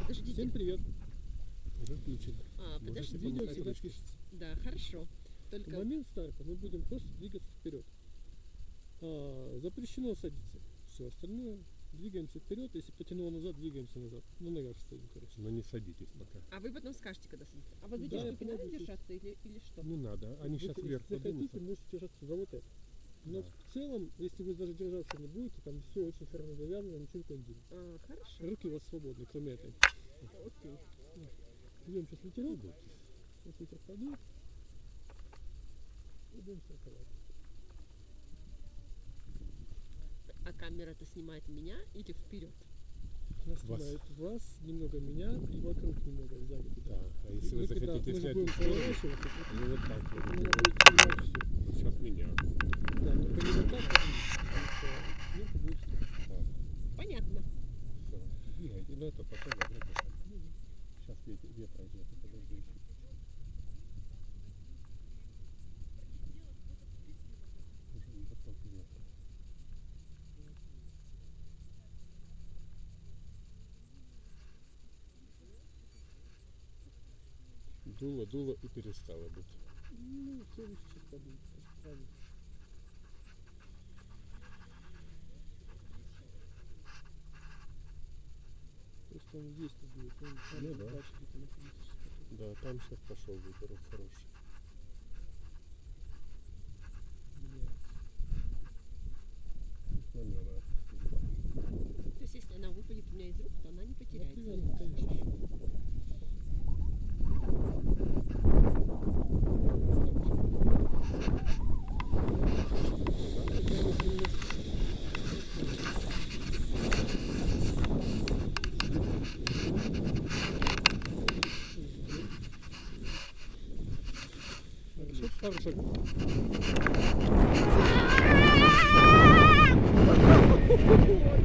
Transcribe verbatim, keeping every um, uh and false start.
Подождите. Всем привет. Уже включено. А, подождите. Видео всегда пишется. Да, хорошо. Только... В момент старта мы будем просто двигаться вперед. А, запрещено садиться. Все остальное двигаемся вперед. Если потянуло назад, двигаемся назад. На ногах стоим, короче. Но не садитесь пока. А вы потом скажете, когда садитесь. А вот за эти Да, штуки надо подождите. держаться или, или что? Не надо, они сейчас Если вверх захотите, поднимутся. можете держаться за вот это. Но Да. в целом, если вы даже держаться не будете, там все очень хорошо завязано, ничего не будет. А, хорошо. Руки у вас свободны, кроме этой. Окей. Идем сейчас ветерок. Сейчас ветер подует. Идем стартовать. А камера-то снимает меня или вперед? Она Вас. снимает вас, немного меня и вокруг немного сзади. Да, а если вы Мы когда- захотите мы же снять будем историю, поворачиваться, то ну вот так вот. она будет снимать все. Вот сейчас меня. Да, только не вот так, потому что снег будет стоять. Да, Понятно. все. Двигайте, ну это потом загрузка. Сейчас ветер, ветра идет, подожди еще. Уже не поток ветра. Дуло, дуло и перестало быть. Ну, все выше сейчас подует. Правильно. Просто он здесь не будет. Он там Ну да. дальше где-то находится сейчас потом. Да, там сейчас пошел ветерок хороший. Блядь. Знамена. То есть, если она выпадет у меня из рук, то она не Ну, потеряется. привязано, конечно. Хорошо, пару шагов. Ой,